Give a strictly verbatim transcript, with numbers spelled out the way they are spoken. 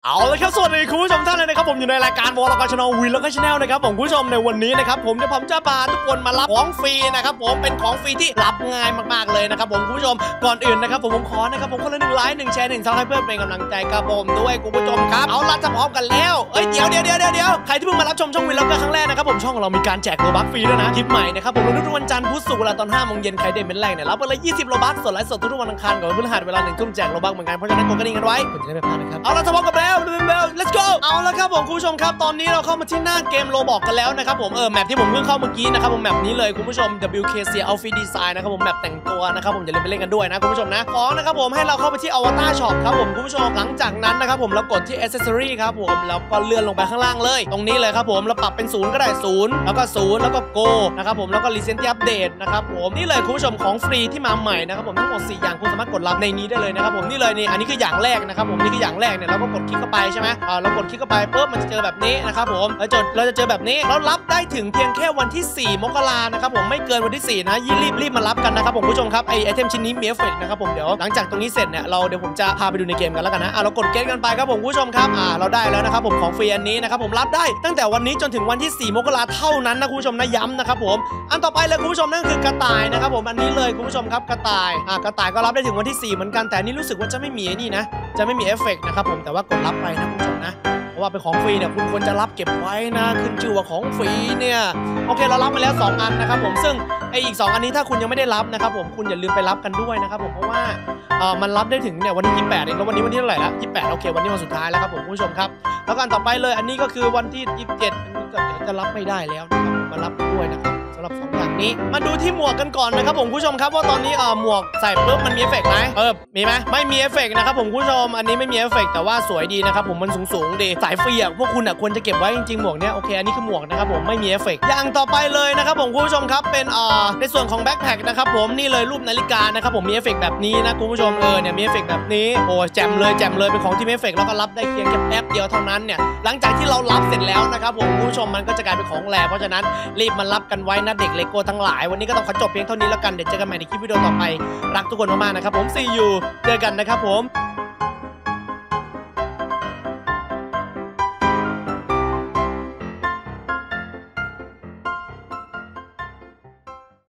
เอาละครับสวัสดีคุณผู้ชมท่านเลยนะครับผมอยู่ในรายการวอลล์กชาแนลวินแล้วก็ชาแนลนะครับผมคุณผู้ชมในวันนี้นะครับผมจะผมจะพาทุกคนมารับของฟรีนะครับผมเป็นของฟรีที่รับง่ายมากๆเลยนะครับผมคุณผู้ชมก่อนอื่นนะครับผมผมขอนะครับผมคนละหนึ่งไลค์หนึ่งแชร์หนึ่งซับให้เพื่อเป็นกำลังใจครับผมด้วยคุณผู้ชมครับเอาละจะพร้อมกันแล้วเอ้ยเดี๋ยวเดี๋ยวเดี๋ยวเดี๋ยวใครที่เพิ่งมารับชมช่องวินแล้วก็ครั้งแรกนะครับผมช่องเรามีการแจกโลบัคฟรีด้วยนะคลิปใหม่นะครับผมทุกวันจันทร์พุธศุกร์เวลาตอนห้าโมงเย็นใครเด่นเป็นแรกเนี่ยรับไปเลยยี่สิบโลบัคส่วนไลฟ์สดทุกวันอังคารกับวันพฤหัสเวลาหนึ่งทุ่มแจกโลบัคเหมือนกันเพราะฉะนั้นกดกระดิ่งกันไว้คุณจะได้ไม่พลาดนะครับเอาละจะพร้อมกันแล้วเร็ว let's go เอาละครับผมคุณผู้ชมครับตอนนี้เราเข้ามาที่หน้าเกมโรบอกกันแล้วนะครับผมเออแมปที่ผมเพิ่งเข้าเมื่อกี้นะครับผมแมปนี้เลยคุณผู้ชม ดับเบิลยู เค ซี Outfit Design นะครับผมแมปแต่งตัวนะครับผมอย่าลืมไปเล่นกันด้วยนะคุณผู้ชมนะของนะครับผมให้เราเข้าไปที่ Avatar Shop ครับผมคุณผู้ชมหลังจากนั้นนะครับผมเรากดที่ Accessory ครับผมแล้วก็เลื่อนลงไปข้างล่างเลยตรงนี้เลยครับผมเราปรับเป็นศูนย์ก็ได้ศูนย์แล้วก็ศูนย์แล้วก็ Go นะครับผมแล้วก็ Recently Update นะครับผมนี่เลยคุณผู้ชมของฟรีที่มาใหม่นะครับผมทั้งหมดสี่อย่างคุณสามารถกดรับในนี้ได้เลยนะครับผมนี่เลยนี่อันนี้คืออย่างแรกนะครับผมนี่คืออย่างแรกเนี่ยเราก็กดคลิกเข้าไปใช่ไหมอ่าเรากดคลิกเข้าไปปุ๊บมันจะเจอแบบนี้นะครับผมเราจะเราจะเจอแบบนี้เรารับได้ถึงเพียงแค่วันที่สี่มกรานะครับผมไม่เกินวันที่สี่นะรีบรีบมารับกันนะครับผมผู้ชมครับไอไอเทมชิ้นนี้มีเอฟเฟกต์นะครับผมเดี๋ยวหลังจากตรงนี้เสร็จเนี่ยเราเดี๋ยวผมจะพาไปดูในเกมกันแล้วกันนะอ่าเรากดเกมกันไปครับผมผู้ชมครับอ่าเราได้แล้วนะครับผมของฟรีอันนี้นะครับผมรับได้ตั้งแต่วันนี้จนถึงวันที่สี่มกราเท่านั้นนะคุณผู้ชมนะย้ำนะครับผมอันต่อไปเลยคุณผู้ชมนั่นคือกระต่ายนะครับผมอันนี้เลยคุณผู้ชมครับกระต่ายอ่ากระต่ายก็รับได้ถึงวันที่สี่เหมือนกันแต่นี่รู้สึกว่าจะไม่มีนี่นะจะไม่มีเอฟเฟกต์นะครับผมแต่ว่ากดรับไปนะคุณผู้ชมนะเพราะว่าเป็นของฟรีเนี่ยคุณควรจะรับเก็บไว้นะขึ้นชื่อว่าของฟรีเนี่ยโอเคเรารับมาแล้วสองอันนะครับผมซึ่งไออีกสองอันนี้ถ้าคุณยังไม่ได้รับนะครับผมคุณอย่าลืมไปรับกันด้วยนะครับผมเพราะว่าเออมันรับได้ถึงเนี่ยวันที่ยี่สิบแปดเองแล้ววันนี้วันที่เท่าไหร่ละยี่สิบแปดโอเควันนี้วันสุดท้ายแล้วครับผมคุณผู้ชมครับแล้วกันต่อไปเลยอันนี้ก็คือวันที่ยี่สิบเจ็ดอันนี้ก็เดี๋ยวจะรับไม่ได้แล้วนะครับมารับด้วยนะครับสำหรับสองอย่างนี้มาดูที่หมวกกันก่อนนะครับผมผู้ชมครับว่าตอนนี้เออหมวกใส่ปุ๊บมันมีเอฟเฟกต์ไหมเออมีไหมไม่มีเอฟเฟกต์นะครับผมผู้ชมอันนี้ไม่มีเอฟเฟกต์แต่ว่าสวยดีนะครับผมมันสูงสูงดีสายฟรีอ่ะพวกคุณอ่ะควรจะเก็บไว้จริงๆหมวกเนี้ยโอเคอันนี้คือหมวกนะครับผมไม่มีเอฟเฟกต์อย่างต่อไปเลยนะครับผมผู้ชมครับเป็นเอ่อในส่วนของแบ็คแพ็คนะครับผมนี่เลยรูปนาฬิกานะครับผมมีเอฟเฟกต์แบบนี้นะคุณผู้ชมเออเนี่ยมีเอฟเฟกต์แบบนี้โอ้แจ่มเลยแจ่มเลยเป็นของที่มีเอฟเฟกต์แล้วก็รับได้เพียงแค่แป๊บเดียวเท่านั้นเนี่ยหลังจากที่เรารับเสร็จแล้วนะครับผมผู้ชมมันก็จะกลายเป็นของแลเพราะฉะนั้นรีบมารับกันไว้นะเด็กเลโก้ทั้งหลายวันนี้ก็ต้องขอจบเพียงเท่านี้แล้วกันเดี๋ยวเจอกันใหม่ในคลิปวิดีโอต่อไปรักทุกคนมากๆนะครับผม see you เจอกันนะครับผม